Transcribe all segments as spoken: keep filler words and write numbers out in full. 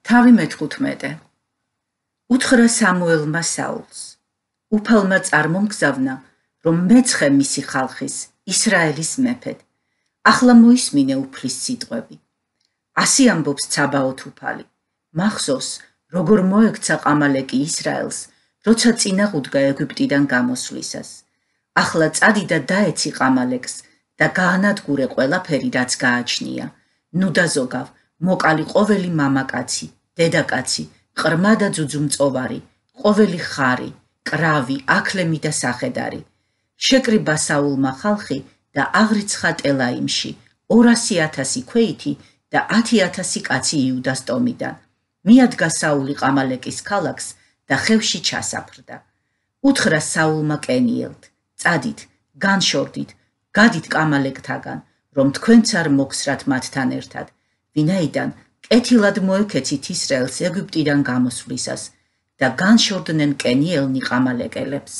თავი მეთყუთმეტე. უთხრა სამუელმა საულს. უფალმა წარმომგზავნა, რომ მეცხე მისი ხალხის, ისრაელის მეფედ. ახლა მოისმინე უფლის სიტყვები. ასი ამბობს ცაბაოთ უფალი. მახსოვს, როგორ მოექცა ყამალეკი ისრაელს, როცა წინაღუდგა ეგვიპტიდან გამოსვლისას. ახლა წადი და დაეცი ყამალეკს და გაანადგურე ყველაფერი, რაც გააჩნია. ნუ დაზოგავ, მოკალი ყოველი მამაკაცი, დედაკაცი, ყრმა და ძუძუმწოვარი, ყოველი ხარი, კრავი, აქლემი და სახედარი. შეკრიბა საულმა ხალხი და აღრიცხა ტელაიმში ორასი ათასი ქვეითი და ათი ათასი კაცი იუდას ტომიდან. მიადგა საული ყამალეკის ქალაქს და ხევში ჩასაფრდა. უთხრა საულმა კენიელთ, წადით, განშორდით, გადით ყამალეკთაგან, რომ თქვენც არ მოგსრათ მათთან ერთად, ვინაიდან კეთილად მოექეცით ისრაელს ეგვიპტიდან გამოსვლისას და განშორდნენ კენიელნი ყამალეკელებს.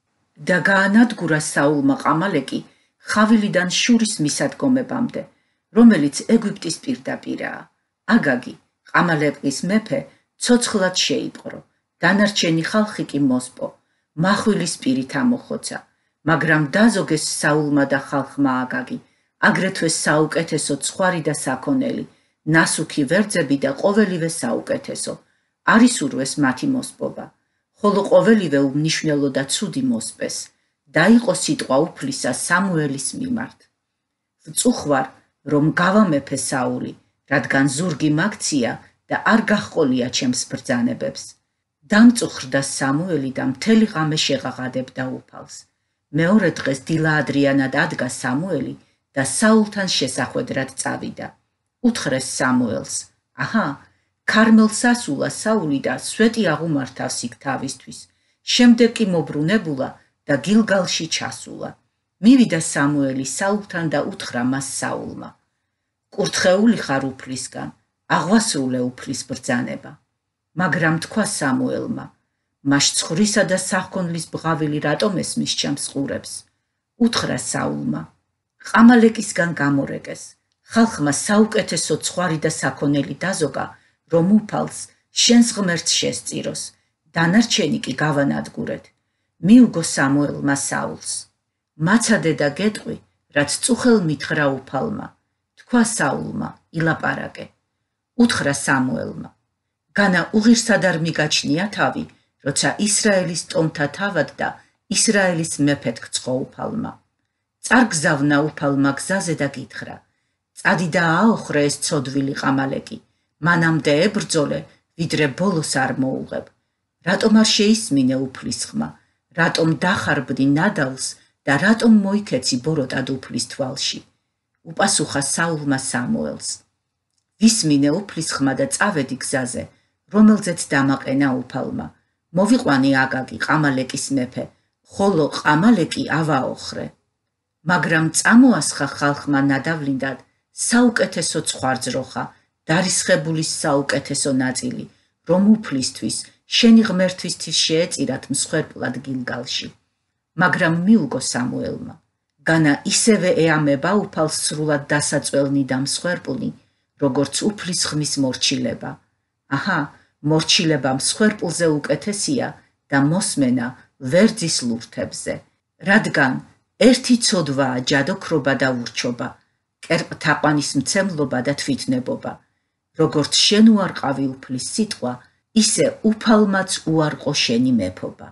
და გაანადგურა საულმა ყამალეკი ხავილიდან შურის მისადგომებამდე, რომელიც ეგვიპტის პირდაპირაა. აგაგი, ყამალეკის მეფე, ცოცხლად შეიპყრო, დანარჩენი ხალხი კი მოსპო, მახვილი სპირით ამოხოცა, მაგრამ დაზოგეს საულმა და ხალხმა აგაგი, აგრეთვე საუკეთესო ცხვარი და საქონელი, ნასუქი ვერძები და ყოველივე საუკეთესო, არ ისურვეს მათი მოსპობა, ხოლო ყოველივე უმნიშვნელო და ცუდი მოსპეს, და იყო სიტყვა უფლისა სამუელის მიმართ. ვწუხვარ, რომ გავამეფე საული, რადგან ზურგი მაგცია და არ გაჰყოლია ჩემს ბრძანებებს. დამწუხრდა სამუელი და მთელი ღამე შეღაღადებდა უფალს. მეორე დღეს დილა ადრიანად ადგა სამუელი და საულთან შესახვედრად წავიდა. უთხრეს სამუელს, აჰა, ქარმელს ასულა საული და სვეტი აღუმართავს იქ თავისთვის. შემდეგ კი მობრუნებულა და გილგალში ჩასულა. მივიდა სამუელი საულთან და უთხრა მას საულმა. კურთხეული ხარ უფლისგან, აღვასრულე უფლის ბრძანება. მაგრამ თქვა სამუელმა, მას ცხვრისა და სახკონლის ბღავილი რატომ ესმის ჩემს ყურებს? უთხრა საულმა, ყამალეკისგან გამორეკეს. ხალხმა საუკეთესო ცხვარი და საქონელი დაზოგა, რომ უფალს შენს ღმერთს შესწიროს, დანარჩენი კი გავანადგურეთ. მიუგო სამუელმა საულს. მაცადე და გეტყვი, რაც წუხელ მითხრა უფალმა. თქვა საულმა, ილაპარაკე. უთხრა სამუელმა, განა უღირსად არ მიგაჩნია თავი, როცა ისრაელის ტომთა თავად და ისრაელის მეფედ გწყო უფალმა. წარგზავნა უფალმა გზაზე და გითხრა, წადი და აოხრე ეს ცოდვილი ყამალეკი, მანამდე ებრძოლე, ვიდრე ბოლოს არ მოუღებ. რატომ არ შეისმინე უფლის ხმა, რატომ დახარბდი ნადავლს და რატომ მოიქეცი ბოროტად უფლის თვალში? უპასუხა საულმა სამუელს. ვისმინე უფლის ხმა და წავედი გზაზე, რომელზეც დამაყენა უფალმა. მოვიყვანი აგაგი ყამალეკის მეფე, ხოლო ყამალეკი ავაოხრე. მაგრამ წამოასხა ხალხმა ნადავლიდან საუკეთესო ცხვარძროხა, დარისხებულის საუკეთესო ნაწილი, რომ უფლისთვის, შენი ღმერთისთვის შეეწირათ მსხვერპლად გილგალში. მაგრამ მიუგო სამუელმა, განა ისევე ეამება უფალს სრულად დასაწველნი და მსხვერპლნი, როგორც უფლის ხმის მორჩილება. აჰა, მორჩილება მსხვერპლზე უკეთესია და მოსმენა ვერძის ლურთებზე, რადგან ერთი ცოდვაა ჯადოქრობა და ურჩობა, კერპთაყვანის მცემლობა და თვითნებობა. როგორც შენ უარყავი უფლის სიტყვა, ისე უფალმაც უარყო შენი მეფობა.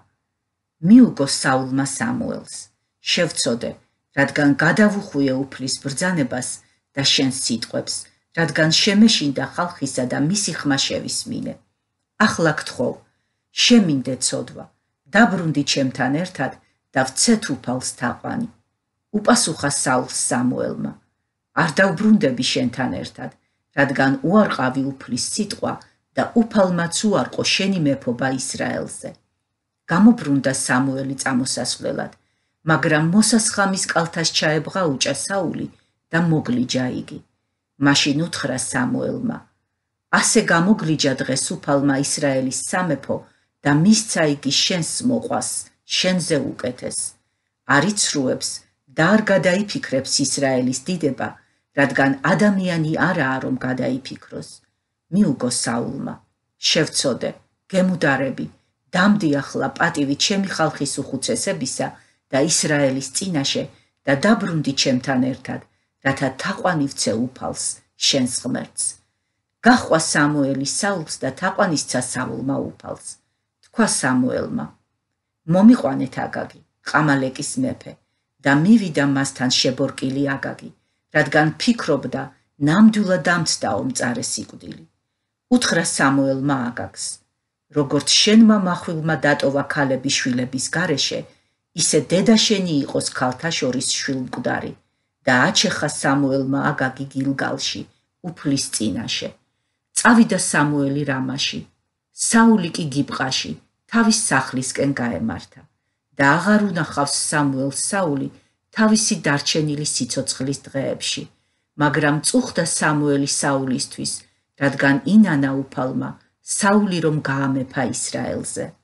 მიუგო საულმა სამუელს, შევწოდე, რადგან გადავუხვიე უფლის ბრძანებას და შენს სიტყვებს, რადგან შემეშინდა ხალხისა და მისი ხმა შევისმინე. ახლა გთხოვ, შემინდე ცოდვა, დაბრუნდი ჩემთან ერთად და ვცეთ უფალს თაყვანი. უპასუხა საულს სამუელმა, არ დავბრუნდები შენთან ერთად, რადგან უარყავი უფლის სიტყვა და უფალმაც უარყო შენი მეფობა ისრაელზე. გამობრუნდა სამუელი წამოსასვლელად, მაგრამ მოსასხამის კალთას ჩაებღაუჭა საული და მოგლიჯა იგი. მაშინ უთხრა სამუელმა, ასე გამოგლიჯა დღეს უფალმა ისრაელის სამეფო და მისცა იგი შენს მოყვას, შენზე უკეთეს. არ იცრუებს და არ გადაიფიქრებს ისრაელის დიდება, რადგან ადამიანი არაა რომ გადაიფიქროს. მიუგო საულმა, შევწოდე, გემუდარები, დამდი ახლა პატივი ჩემი ხალხის უხუცესებისა და ისრაელის წინაშე და დაბრუნდი ჩემთან ერთად, რათა თაყვანივცე უფალს შენს ღმერთს. გაჰყვა სამუელი საულს და თაყვანისცა საულმა უფალს. თქვა სამუელმა, მომიყვანეთ აგაგი, ყამალეკის მეფე, და მივიდა მასთან შებორკილი აგაგი, რადგან ფიქრობდა ნამდვილად დამცდაო მწარე სიკვდილი. უთხრა სამუელმა აგაგს, როგორც შენმა מחვილმა დატოვა ქალები შვილების გარეშე, ისე დედა შენი იყოს ქალთა შორის შვილმკვდარი, და აჩეხა სამუელმა აგაგი გილგალში, უფლის წინაშე. წავიდა სამუელი რამაში, საული კი გიბყაში, თავის სახლისკენ გაემართა, და აღარ უნახავს სამუელს საული თავისი დარჩენილი სიცოცხლის დღეებში, მაგრამ წუხდა სამუელი საულისთვის, რადგან ინანა უფალმა საული რომ გაამეფა ისრაელზე.